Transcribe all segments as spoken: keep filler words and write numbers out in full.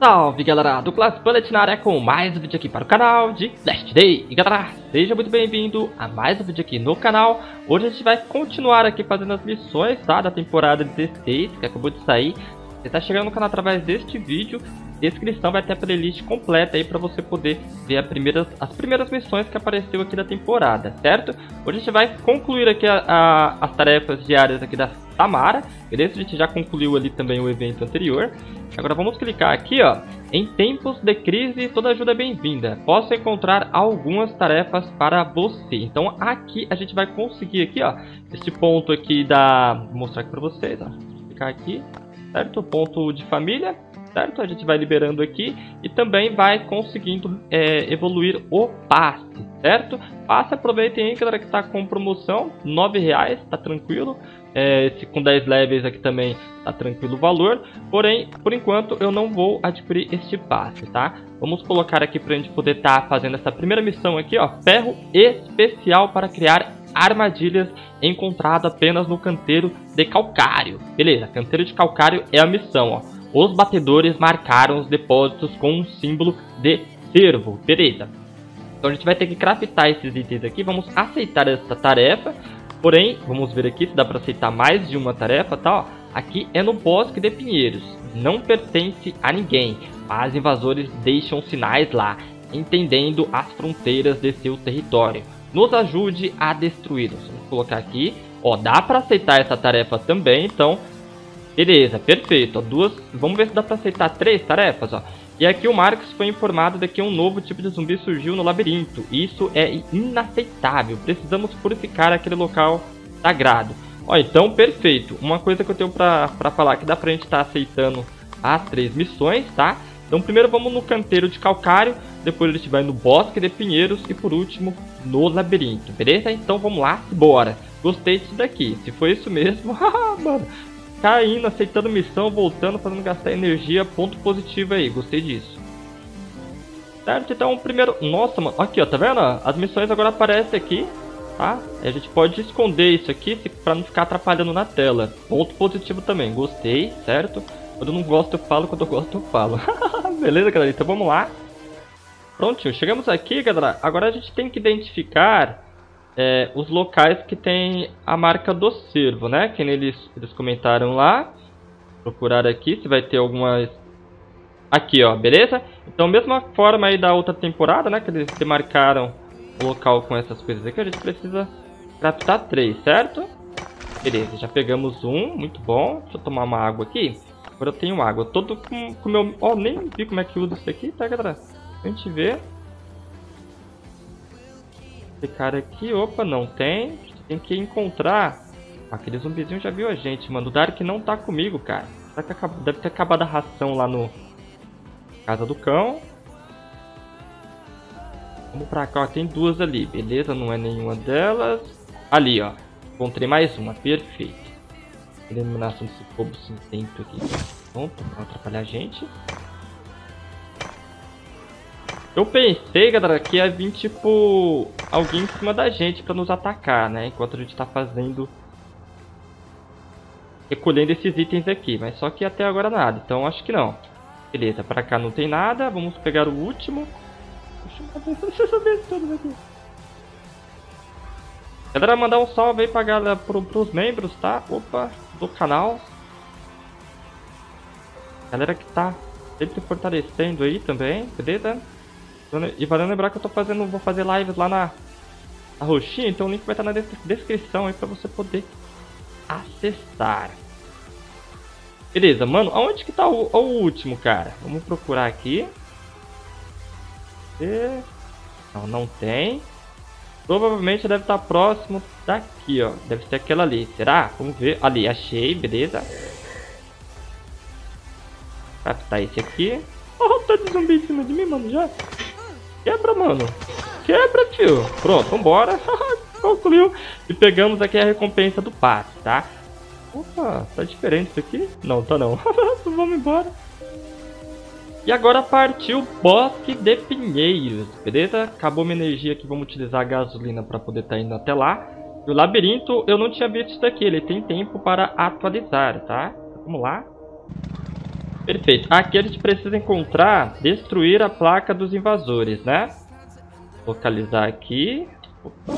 Salve galera do Class Bullet na área com mais um vídeo aqui para o canal de Last Day. E galera, seja muito bem-vindo a mais um vídeo aqui no canal. Hoje a gente vai continuar aqui fazendo as missões, tá, da temporada dezesseis, que acabou de sair. Você tá chegando no canal através deste vídeo, descrição vai ter a playlist completa aí para você poder ver a primeiras, as primeiras missões que apareceu aqui da temporada, certo? Hoje a gente vai concluir aqui a, a, as tarefas diárias aqui da Samara, beleza? A gente já concluiu ali também o evento anterior. Agora vamos clicar aqui, ó, em tempos de crise, toda ajuda é bem-vinda. Posso encontrar algumas tarefas para você. Então aqui a gente vai conseguir aqui, ó, esse ponto aqui da... Vou mostrar aqui para vocês, ó. Vou clicar aqui, certo? Ponto de família, certo? A gente vai liberando aqui e também vai conseguindo é, evoluir o passe, certo? Passe, aproveitem aí, galera, que tá com promoção, nove reais, tá tranquilo. É, esse com dez levels aqui também tá tranquilo o valor, porém, por enquanto eu não vou adquirir este passe, tá? Vamos colocar aqui pra gente poder estar tá fazendo essa primeira missão aqui, ó, ferro especial para criar armadilhas encontrado apenas no canteiro de calcário. Beleza, canteiro de calcário é a missão, ó. Os batedores marcaram os depósitos com um símbolo de cervo, beleza? Então a gente vai ter que craftar esses itens aqui, vamos aceitar essa tarefa. Porém, vamos ver aqui se dá para aceitar mais de uma tarefa, tá? Ó, aqui é no Bosque de Pinheiros, não pertence a ninguém, mas invasores deixam sinais lá, entendendo as fronteiras de seu território. Nos ajude a destruí-los. Vamos colocar aqui, ó, dá para aceitar essa tarefa também, então, beleza, perfeito. Ó, duas, vamos ver se dá para aceitar três tarefas, ó. E aqui o Marcos foi informado de que um novo tipo de zumbi surgiu no labirinto. Isso é inaceitável. Precisamos purificar aquele local sagrado. Ó, então, perfeito. Uma coisa que eu tenho pra, pra falar que dá pra gente estar tá aceitando as três missões, tá? Então, primeiro vamos no canteiro de calcário. Depois a gente vai no Bosque de Pinheiros. E por último, no labirinto. Beleza? Então, vamos lá. Bora. Gostei disso daqui. Se foi isso mesmo, mano... Caindo, aceitando missão, voltando, fazendo gastar energia, ponto positivo aí, gostei disso. Certo, então primeiro... Nossa, mano, aqui ó, tá vendo? As missões agora aparecem aqui, tá? E a gente pode esconder isso aqui pra não ficar atrapalhando na tela. Ponto positivo também, gostei, certo? Quando eu não gosto eu falo, quando eu gosto eu falo. Beleza, galera? Então vamos lá. Prontinho, chegamos aqui, galera. Agora a gente tem que identificar... É, os locais que tem a marca do cervo, né? Que eles, eles comentaram lá. Procurar aqui se vai ter algumas... Aqui, ó, beleza? Então, mesma forma aí da outra temporada, né? Que eles demarcaram o local com essas coisas aqui. A gente precisa craftar três, certo? Beleza, já pegamos um, muito bom. Deixa eu tomar uma água aqui. Agora eu tenho água. Todo com o meu... Ó, oh, nem vi como é que usa isso aqui, tá, galera? A gente vê. Esse cara aqui, opa, não tem. A gente tem que encontrar. Aquele zumbizinho já viu a gente, mano. O Dark não tá comigo, cara. Deve ter acabado a ração lá no Casa do Cão. Vamos pra cá, ó. Tem duas ali. Beleza, não é nenhuma delas. Ali, ó. Encontrei mais uma, perfeito. Eliminação desse fogo cinzento aqui. Pronto, pra não atrapalhar a gente. Eu pensei, galera, que ia vir, tipo, alguém em cima da gente pra nos atacar, né? Enquanto a gente tá fazendo... recolhendo esses itens aqui. Mas só que até agora nada, então acho que não. Beleza, pra cá não tem nada. Vamos pegar o último. Deixa eu saber tudo aqui. Galera, mandar um salve aí pra galera, pro, pros membros, tá? Opa, do canal. Galera que tá sempre fortalecendo aí também, beleza? E valendo lembrar que eu tô fazendo, vou fazer lives lá na, na roxinha, então o link vai estar na descrição aí pra você poder acessar. Beleza, mano, aonde que tá o, o último, cara? Vamos procurar aqui. E... Não, não tem. Provavelmente deve estar próximo daqui, ó. Deve ser aquela ali, será? Vamos ver. Ali, achei, beleza. Captar esse aqui. Oh, tá de zumbi em cima de mim, mano, já. Quebra, mano. Quebra, tio. Pronto, vambora. Concluiu. E pegamos aqui a recompensa do passe, tá? Opa, tá diferente isso aqui? Não, tá não. Vamos embora. E agora partiu Bosque de Pinheiros, beleza? Acabou minha energia aqui, vamos utilizar a gasolina para poder estar tá indo até lá. E o labirinto, eu não tinha visto isso daqui, ele tem tempo para atualizar, tá? Vamos lá. Perfeito. Aqui a gente precisa encontrar, destruir a placa dos invasores, né? Localizar aqui. Opa.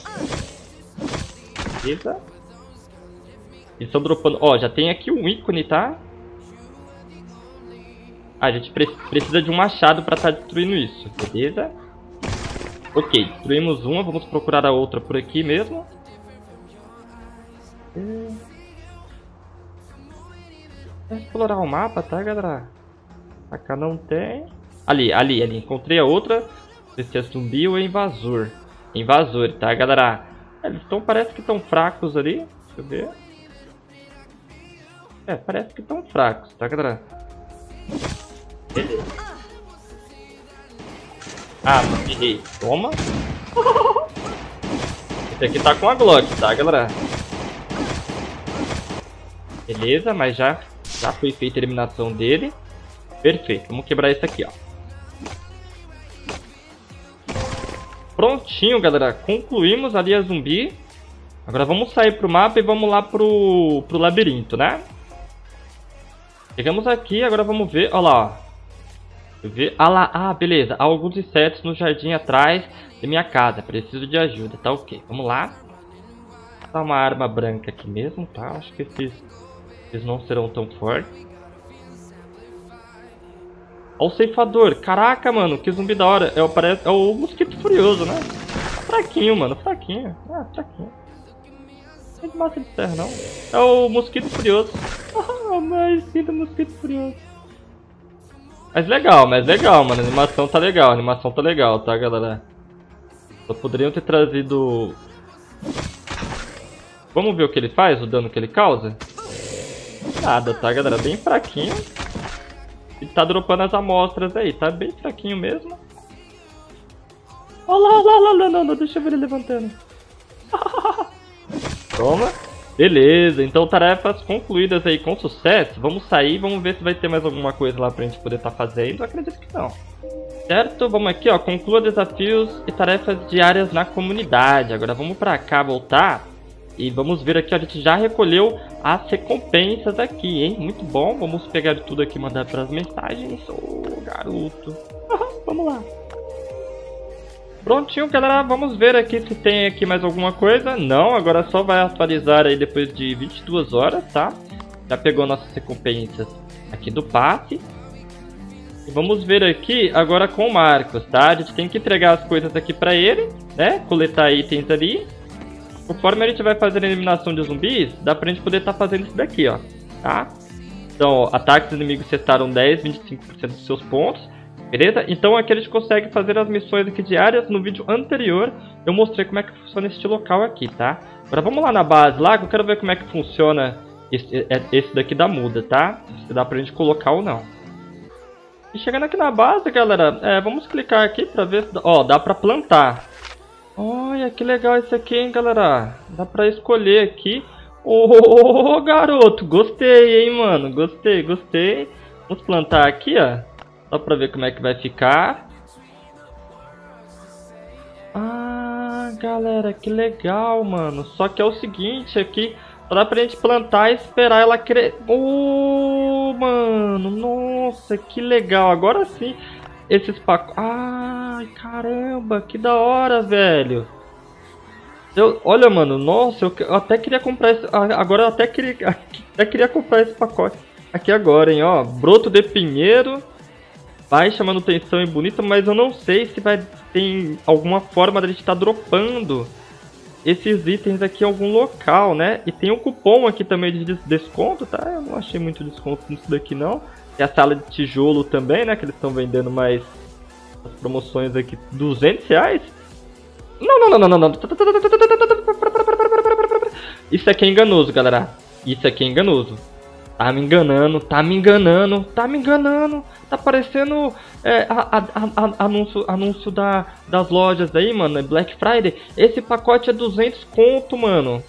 Beleza. Eles estão dropando. Ó, já tem aqui um ícone, tá? Ah, a gente pre precisa de um machado para estar tá destruindo isso. Beleza? Ok, destruímos uma. Vamos procurar a outra por aqui mesmo. Vamos explorar o mapa, tá, galera? Acá não tem. Ali, ali, ali. Encontrei a outra. Não sei se é zumbi ou é invasor. Invasor, tá, galera? Eles estão, parece que estão fracos ali. Deixa eu ver. É, parece que estão fracos, tá, galera? Beleza. Ah, errei. Toma. Esse aqui tá com a Glock, tá, galera? Beleza, mas já, já foi feita a eliminação dele. Perfeito. Vamos quebrar esse aqui, ó. Prontinho, galera. Concluímos ali a zumbi. Agora vamos sair pro mapa e vamos lá pro, pro labirinto, né? Chegamos aqui, agora vamos ver. Olha lá, ó. Deixa eu ver. Ah lá, ah, beleza. Há alguns insetos no jardim atrás da minha casa. Preciso de ajuda, tá ok. Vamos lá. Vou dar uma arma branca aqui mesmo, tá? Acho que esses, esses não serão tão fortes. Olha o ceifador. Caraca, mano, que zumbi da hora. É o, parece, é o mosquito furioso, né? Fraquinho, mano, fraquinho. Ah, fraquinho. Não é de massa de terra, não. É o mosquito furioso. Ah, mas sim do mosquito furioso. Mas legal, mas legal, mano. A animação tá legal, a animação tá legal, tá, galera? Só poderiam ter trazido... Vamos ver o que ele faz, o dano que ele causa? Nada, tá, galera? Bem fraquinho. Ele tá dropando as amostras aí, tá bem fraquinho mesmo. Olha lá, olha lá, olha lá, não, deixa eu ver ele levantando. Toma. Beleza, então tarefas concluídas aí com sucesso. Vamos sair, vamos ver se vai ter mais alguma coisa lá pra gente poder estar tá fazendo. Eu acredito que não. Certo, vamos aqui, ó. Conclua desafios e tarefas diárias na comunidade. Agora vamos pra cá voltar. E vamos ver aqui, ó, a gente já recolheu as recompensas aqui, hein? Muito bom, vamos pegar tudo aqui e mandar para as mensagens. Ô, oh, garoto. Vamos lá. Prontinho, galera, vamos ver aqui se tem aqui mais alguma coisa. Não, agora só vai atualizar aí depois de vinte e duas horas, tá? Já pegou nossas recompensas aqui do passe. E vamos ver aqui agora com o Marcos, tá? A gente tem que entregar as coisas aqui para ele, né? Coletar itens ali. Conforme a gente vai fazer a eliminação de zumbis, dá pra gente poder estar tá fazendo isso daqui, ó, tá? Então, ó, ataques inimigos cessaram dez, vinte e cinco por cento dos seus pontos, beleza? Então aqui a gente consegue fazer as missões aqui diárias. No vídeo anterior eu mostrei como é que funciona este local aqui, tá? Agora vamos lá na base lá, que eu quero ver como é que funciona esse, esse daqui da muda, tá? Se dá pra gente colocar ou não. E chegando aqui na base, galera, é, vamos clicar aqui pra ver, ó, dá pra plantar. Olha, que legal esse aqui, hein, galera. Dá pra escolher aqui. Ô, oh, garoto, gostei, hein, mano. Gostei, gostei. Vamos plantar aqui, ó. Só pra ver como é que vai ficar. Ah, galera, que legal, mano. Só que é o seguinte aqui. Só dá pra gente plantar e esperar ela crescer. Ô, oh, mano, nossa, que legal. Agora sim. Esses pacotes... Ai, caramba, que da hora, velho. Eu... Olha, mano, nossa, eu, eu até queria comprar esse... Agora eu até queria... até queria comprar esse pacote aqui agora, hein, ó. Broto de pinheiro. Baixa manutenção e bonita, mas eu não sei se vai ter alguma forma da gente estar tá dropando esses itens aqui em algum local, né? E tem um cupom aqui também de desconto, tá? Eu não achei muito desconto nisso daqui, não. Tem a sala de tijolo também, né? Que eles estão vendendo mais as promoções aqui. duzentos reais? Não, não, não, não, não, não. Isso aqui é enganoso, galera. Isso aqui é enganoso. Tá me enganando, tá me enganando, tá me enganando. Tá parecendo é, a, a, a, anúncio, anúncio da, das lojas aí, mano. Black Friday. Esse pacote é duzentos conto, mano.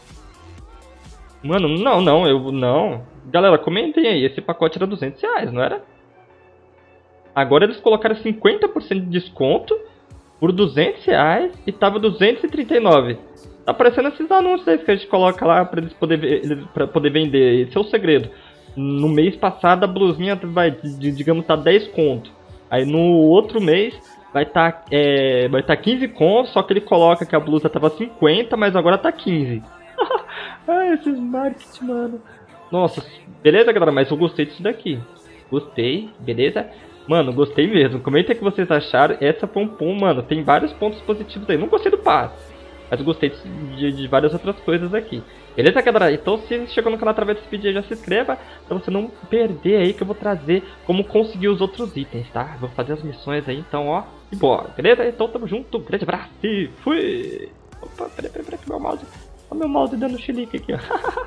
Mano, não, não, eu não. Galera, comentem aí, esse pacote era duzentos reais, não era? Agora eles colocaram cinquenta por cento de desconto por duzentos reais e tava duzentos e trinta e nove. Tá parecendo esses anúncios aí que a gente coloca lá pra eles poderem pra poder vender, esse é o segredo. no mês passado a blusinha vai, digamos, tá dez conto. Aí no outro mês vai tá, é, vai tá quinze conto, só que ele coloca que a blusa tava cinquenta, mas agora tá quinze. Ai, esses marketing, mano. Nossa, beleza, galera? Mas eu gostei disso daqui. Gostei, beleza? Mano, gostei mesmo. Comenta o que vocês acharam. Essa pompom, mano, tem vários pontos positivos aí. Não gostei do passe, mas eu gostei de, de várias outras coisas aqui. Beleza, galera? Então, se você chegou no canal através desse vídeo, já se inscreva pra você não perder aí, que eu vou trazer como conseguir os outros itens, tá? Vou fazer as missões aí, então, ó, e bora, beleza? Então, tamo junto, grande abraço e fui! Opa, peraí, peraí, peraí, que meu mouse... Olha meu mouse dando chilique aqui, ó.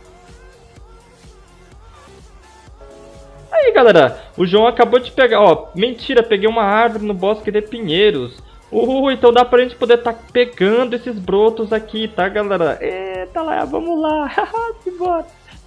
Aí, galera, o João acabou de pegar, ó, mentira, peguei uma árvore no bosque de pinheiros. Uh, então dá pra gente poder tá pegando esses brotos aqui, tá, galera? Eita lá, vamos lá, simbora.